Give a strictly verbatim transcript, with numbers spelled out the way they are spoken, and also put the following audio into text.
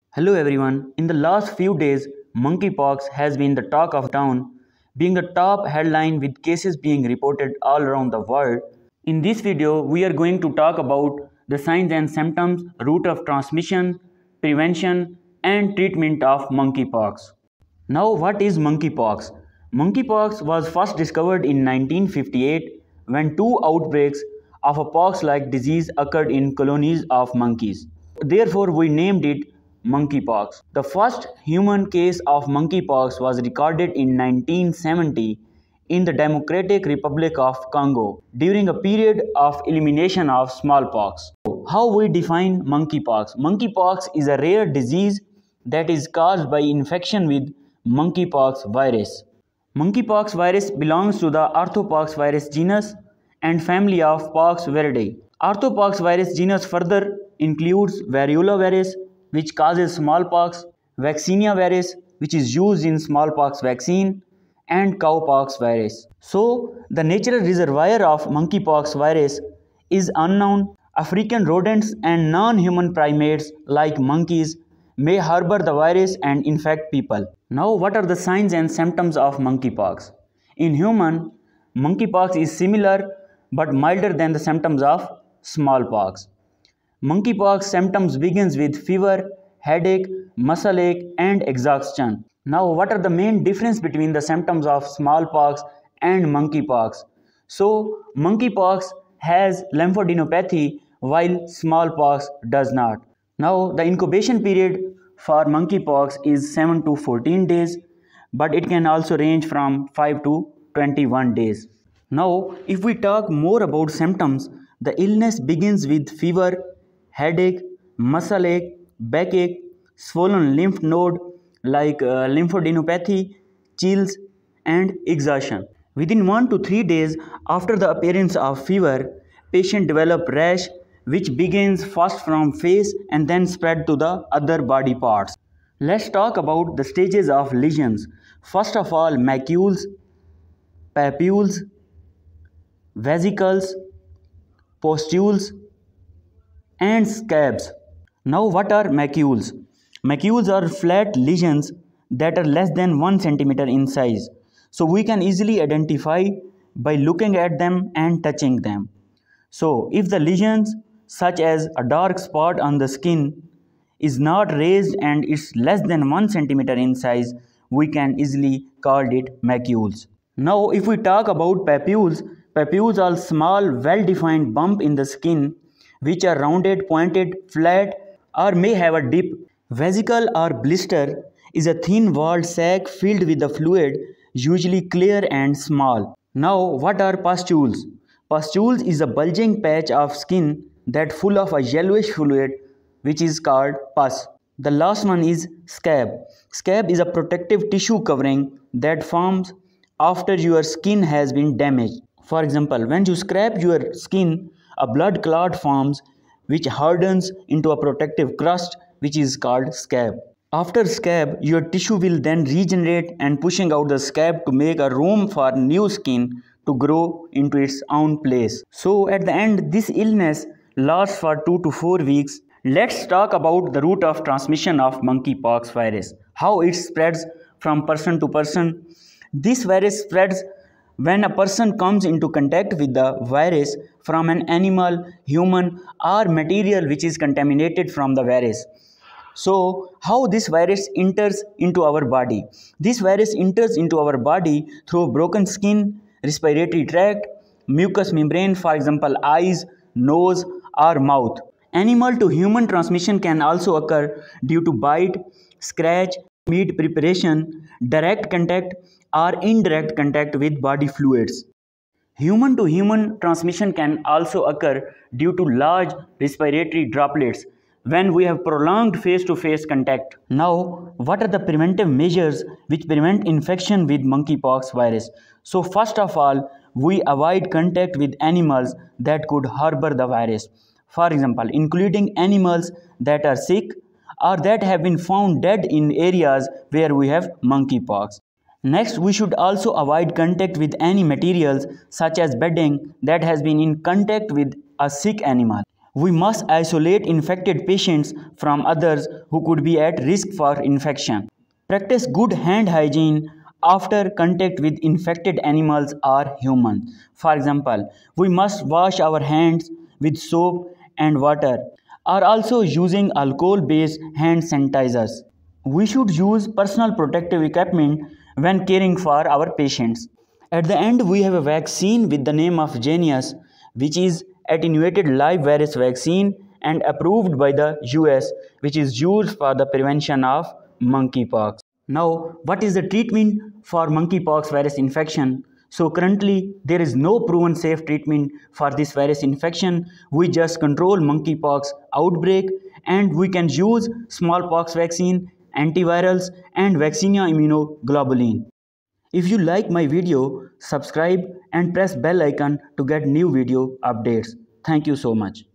Hello everyone. In the last few days, monkeypox has been the talk of town, being the top headline with cases being reported all around the world. In this video, we are going to talk about the signs and symptoms, route of transmission, prevention, and treatment of monkeypox. Now, what is monkeypox? Monkeypox was first discovered in nineteen fifty-eight when two outbreaks of a pox-like disease occurred in colonies of monkeys. Therefore, we named it monkeypox. The first human case of monkeypox was recorded in nineteen seventy in the Democratic Republic of Congo during a period of elimination of smallpox. How we define monkeypox? Monkeypox is a rare disease that is caused by infection with monkeypox virus. Monkeypox virus belongs to the Orthopox virus genus and family of Poxviridae. Orthopox virus genus further includes variola virus, which causes smallpox, vaccinia virus, which is used in smallpox vaccine, and cowpox virus. So, the natural reservoir of monkeypox virus is unknown. African rodents and non-human primates like monkeys may harbor the virus and infect people. Now, what are the signs and symptoms of monkeypox? In human, monkeypox is similar but milder than the symptoms of smallpox. Monkeypox symptoms begins with fever, headache, muscle ache, and exhaustion. Now, what are the main difference between the symptoms of smallpox and monkeypox? So, monkeypox has lymphadenopathy while smallpox does not. Now, the incubation period for monkeypox is seven to fourteen days, but it can also range from five to twenty-one days. Now, if we talk more about symptoms, the illness begins with fever, headache, muscle ache, backache, swollen lymph node like uh, lymphadenopathy, chills, and exhaustion. Within one to three days after the appearance of fever, patient develop rash which begins first from face and then spread to the other body parts. Let's talk about the stages of lesions. First of all, macules, papules, vesicles, pustules, and scabs. Now, what are macules? Macules are flat lesions that are less than one centimeter in size. So, we can easily identify by looking at them and touching them. So, if the lesions such as a dark spot on the skin is not raised and it's less than one centimeter in size, we can easily call it macules. Now, if we talk about papules, papules are small, well-defined bump in the skin which are rounded, pointed, flat, or may have a dip. Vesicle or blister is a thin-walled sac filled with the fluid, usually clear and small. Now, what are pustules? Pustules is a bulging patch of skin that full of a yellowish fluid which is called pus. The last one is scab. Scab is a protective tissue covering that forms after your skin has been damaged. For example, when you scrape your skin, a blood clot forms which hardens into a protective crust which is called scab. After scab, your tissue will then regenerate and pushing out the scab to make a room for new skin to grow into its own place. So at the end, this illness lasts for two to four weeks. Let's talk about the route of transmission of monkeypox virus, how it spreads from person to person. This virus spreads when a person comes into contact with the virus from an animal, human, or material which is contaminated from the virus. So, how this virus enters into our body? This virus enters into our body through broken skin, respiratory tract, mucous membrane, for example, eyes, nose, or mouth. Animal to human transmission can also occur due to bite, scratch, meat preparation, direct contact, or indirect contact with body fluids. Human to human transmission can also occur due to large respiratory droplets when we have prolonged face-to-face contact. Now, what are the preventive measures which prevent infection with monkeypox virus? So, first of all, we avoid contact with animals that could harbor the virus. For example, including animals that are sick or that have been found dead in areas where we have monkeypox. Next, we should also avoid contact with any materials such as bedding that has been in contact with a sick animal. We must isolate infected patients from others who could be at risk for infection. Practice good hand hygiene after contact with infected animals or humans. For example, we must wash our hands with soap and water, or also using alcohol-based hand sanitizers. We should use personal protective equipment when caring for our patients. At the end, we have a vaccine with the name of Genius, which is attenuated live virus vaccine and approved by the U S, which is used for the prevention of monkeypox. Now, what is the treatment for monkeypox virus infection? So currently, there is no proven safe treatment for this virus infection. We just control monkeypox outbreak, and we can use smallpox vaccine, antivirals, and vaccinia immunoglobulin. If you like my video, subscribe and press bell icon to get new video updates. Thank you so much.